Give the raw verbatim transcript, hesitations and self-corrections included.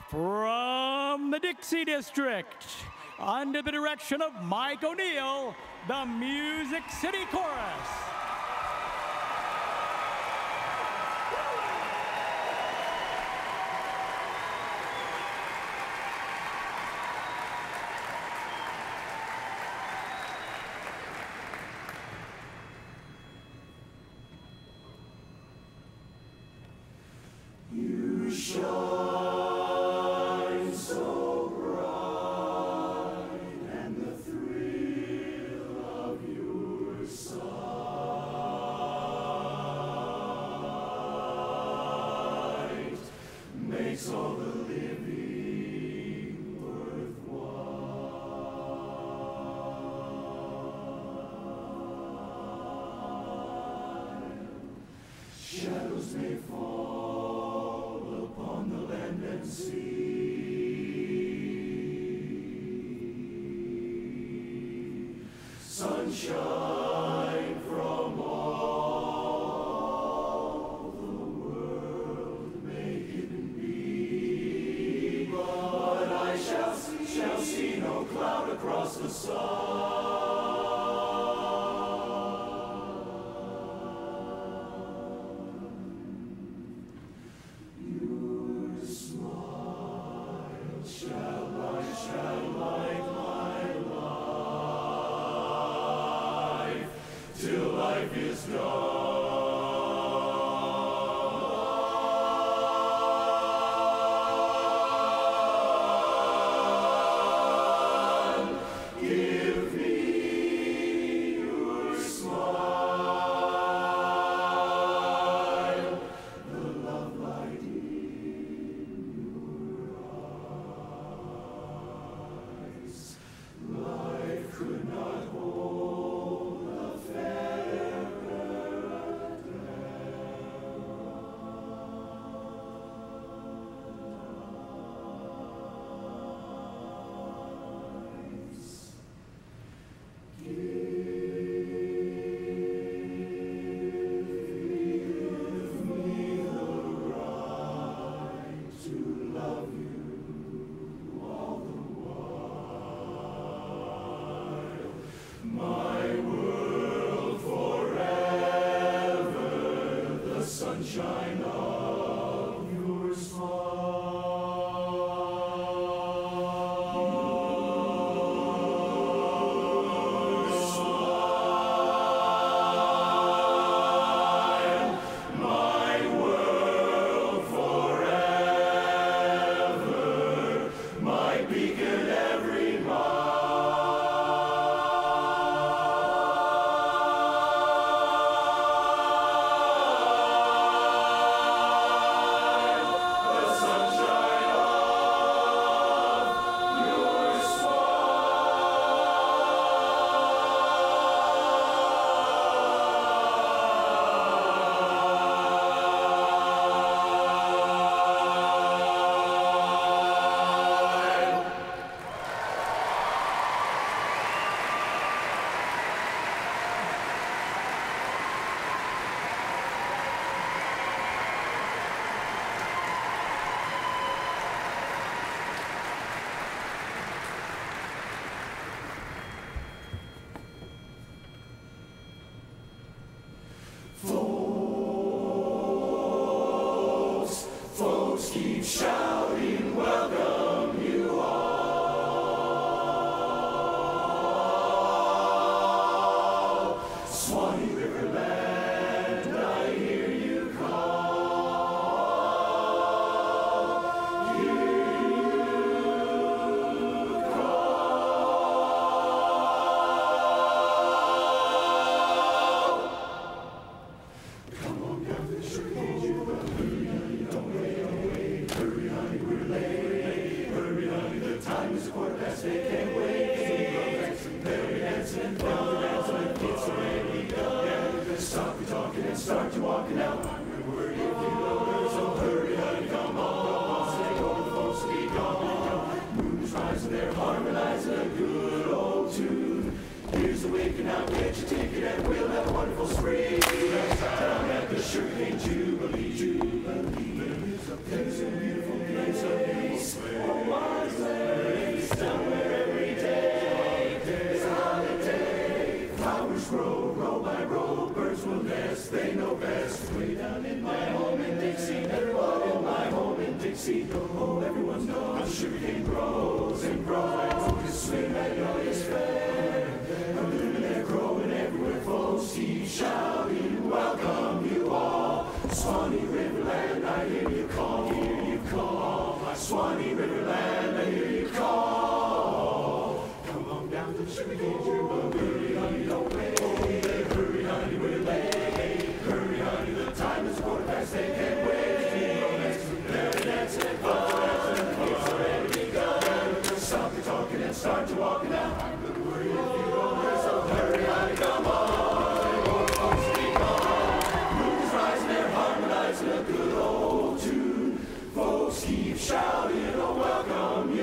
From the Dixie District, under the direction of Mike O'Neill, the Music City Chorus. You shine so bright, and the thrill of your sight makes all the living worthwhile. Shadows may fall upon the land and sea. Sunshine from all the world may hidden be, but I shall see, shall see no cloud across the sun. Your smile shall light, shall light my life, till life is done. Give me your smile, the love light in your eyes. Life could not hold a fairer paradise. Give me the right to love you all the while. My world forever, the sunshine of your smile. My world forever, my beacon every mile. The sunshine of your smile. Folks, folks keep shouting, welcome you all. Swanee River land, I hear you call. Hear you call. Come on down to the Sugarcane Jubilee. Don't wait, don't wait. Hurry, honey, we're late. Hurry, honey, the time is a quarter past eight. Can't wait. Very dancing and down the dance, and it's already done. Stop your talking and start your walking out. We're worried if you know, so hurry, honey, come on, come on. Say, go, the folks will be gone. Moon is rising, they're harmonizing a good old tune. Here's the waking out, get your ticket, and we'll have a wonderful spree. Down at the Sugarcane Jubilee, Jubilee. It's a beautiful place of peace. see. Oh, everyone's knows the sugarcane grows and grows. It's sweet magnolia's fair. And they're growing everywhere, folks keep shouting, welcome you all. Swanee Riverland, I hear you call, hear you call. Swanee Riverland, I hear you call. Come on down to the sugarcane Jubilee, honey, don't wait. Hurry, honey, we're late. Hurry, honey, the time is quarter past, they can't wait. They're dancing and fun, it's already begun. Stop the talking and start to walking out. I'm gonna worry if you don't hurry, so hurry, honey, come on. Old folks keep on. Moon is rising, they're harmonizing a good old tune. Folks keep shouting, oh, welcome